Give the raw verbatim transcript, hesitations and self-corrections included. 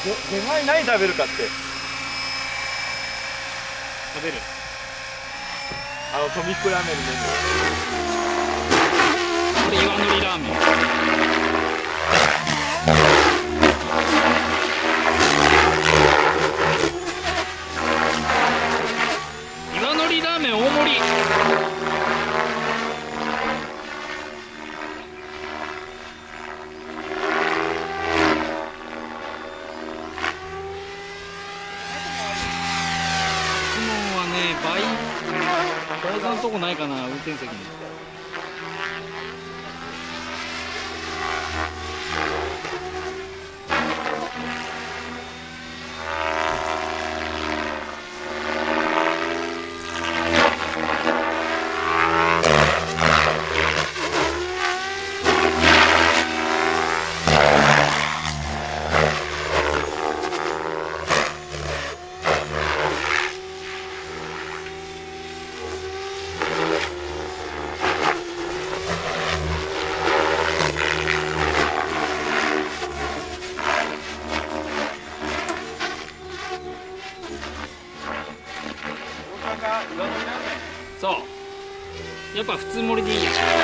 でかい何食べるかって食べるあのトミックラーメンのメこれ岩のりラーメン岩のりラーメン大盛りバイバイさんのとこないかな運転席に。そうやっぱ普通盛りでいいや。